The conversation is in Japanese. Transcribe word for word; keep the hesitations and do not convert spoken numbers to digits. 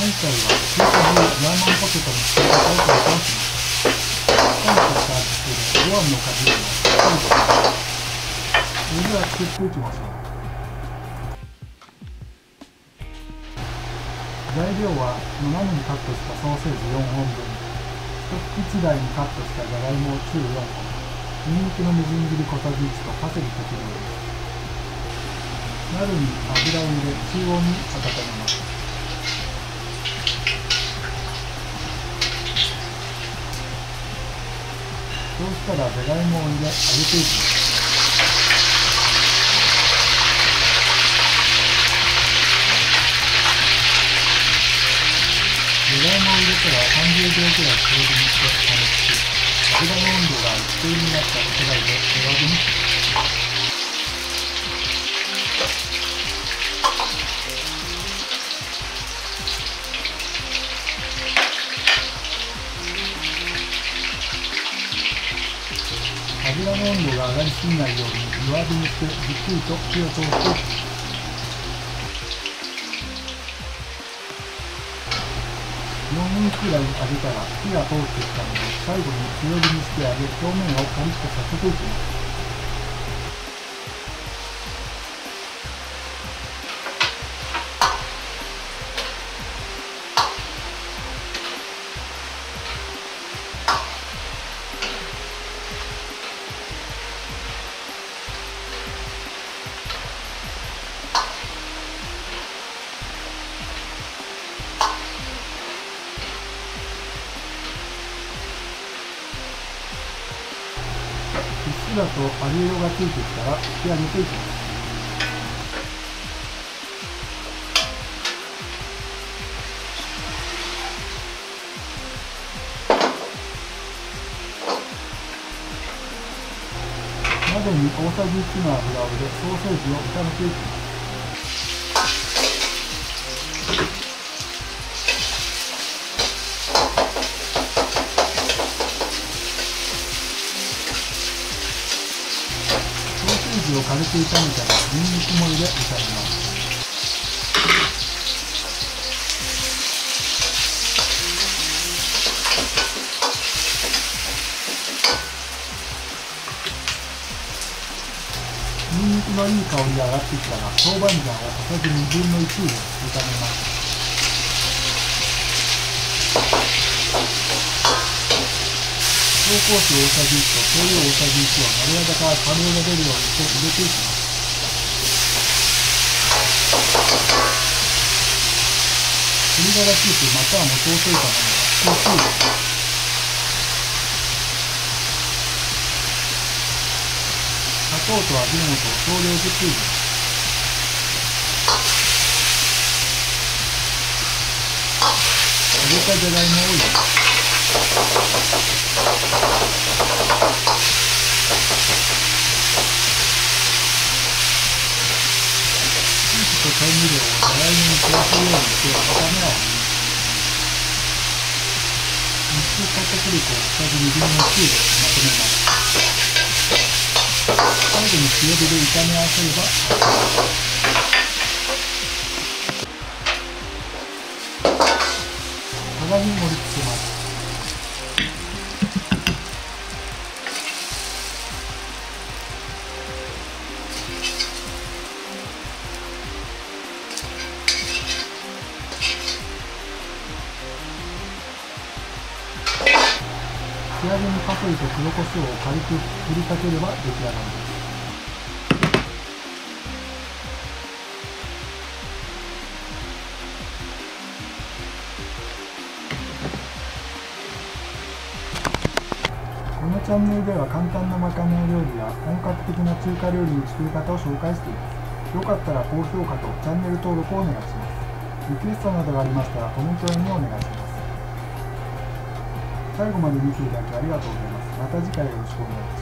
今回は中華風ジャーマンポテトの作り方を紹介します。本日スタートするごわんのかじりをしっかりとします。それでは作っていきましょう。材料は斜めにカットしたソーセージよんほんぶん、一口大にカットしたじゃがいも中よんほん、にんにくのみじん切り小さじいちとパセリ適量です。鍋に油を入れ中温に温めます。そうしたらじゃがいもを入れ揚げていきます。じゃがいもを入れたらさんじゅうびょうくらい強火にして加熱し、油の温度が一定になったらくらいで弱火にします。油の温度が上がりすぎないように弱火にしてじっくりと火を通していきます。よんぶんくらい揚げたら火が通ってきたので、最後に強火にして揚げ、表面をカリッとさせていきます。うっすらと揚げ色がついてきたら引き上げていきます。鍋に大さじいちの油を入れソーセージを炒めていきます。を軽く炒めたらにんにくも入れ炒めます。にんにくのいい香りが上がってきたら豆板醤を小さじにぶんのいち入れ炒めます。紹興酒大さじいちと醤油大さじいちを丸めからカレーが出るようにして入れていきます。鶏ガラスープまたは元を溶いたものが少し入れます。砂糖と味の素を少量ずつ入れます。揚げたじゃがいもを入れます。調味料をじゃがいもに加えるようにして炒め合わせます。水片栗粉を小さじにぶんのいちでまとめます。最後に強火で炒め合わせれば完成です。鏡に盛り付けます。仕上げにパセリと黒胡椒を軽く振りかければ出来上がりです。このチャンネルでは簡単なまかない料理や本格的な中華料理の作り方を紹介しています。よかったら高評価とチャンネル登録をお願いします。リクエストなどがありましたらコメント欄にお願いします。最後まで見ていただきありがとうございます。また次回よろしくお願いします。